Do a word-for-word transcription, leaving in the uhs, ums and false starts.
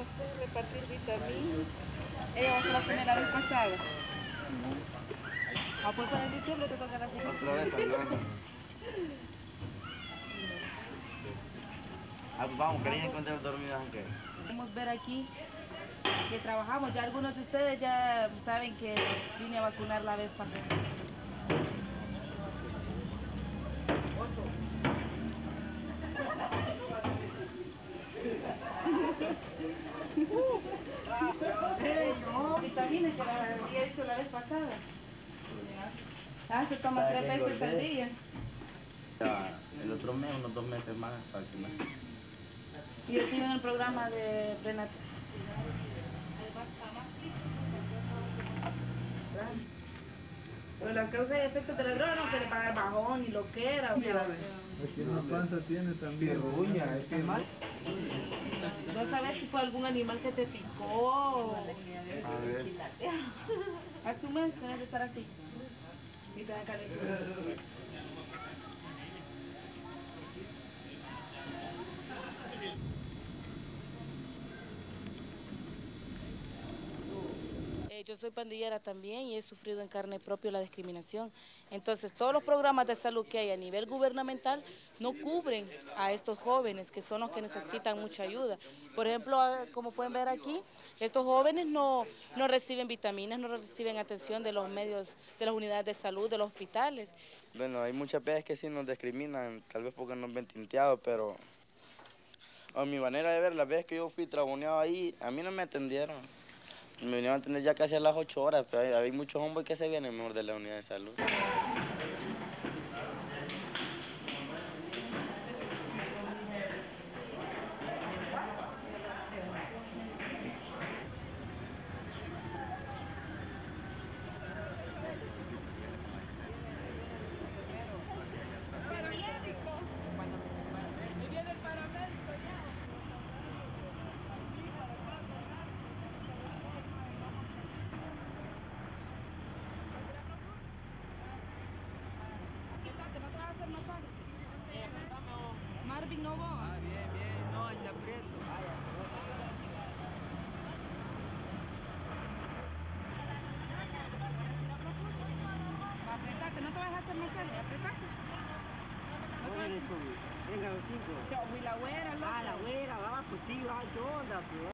no sé, repartir vitaminas. Ella va a ser la primera vez pasada. Ah, pues para el diciembre te toca la segunda. Otra vez hablando. Ah, pues vamos, querían encontrar dormidas aunque. Podemos ver aquí que trabajamos. Ya algunos de ustedes ya saben que vine a vacunar la vez pasada. Vitaminas que las había dicho la vez pasada. Ah, se toma tres veces al día. Ya, el otro mes, unos dos meses más para que más. Y yo sigo en el programa de prenatal. Pero las causas y efectos de la droga no quiere pagar bajón ni lo que era. Aquí en la panza tiene también. Ruña, es que mal. No sabes si fue algún animal que te picó. A ver. Hace un mes tenés que estar así. Y tener calentura. Eh, Yo soy pandillera también y he sufrido en carne propia la discriminación. Entonces, todos los programas de salud que hay a nivel gubernamental no cubren a estos jóvenes, que son los que necesitan mucha ayuda. Por ejemplo, ah, como pueden ver aquí, estos jóvenes no, no reciben vitaminas, no reciben atención de los medios, de las unidades de salud, de los hospitales. Bueno, hay muchas veces que sí nos discriminan, tal vez porque nos ven tinteados, pero a mi manera de ver, las veces que yo fui traboneado ahí, a mí no me atendieron. Me vinieron a atender ya casi a las ocho horas, pero hay, hay muchos hombres que se vienen mejor de la unidad de salud. Marvin Novoa. Ah, bien, bien, no, está aprieto. Apretate, no te vas a hacer masaje, apretate. Venga, cinco. Chau, y la güera, loco. Ah, la güera, va, pues sí, va, ¿qué onda, pues?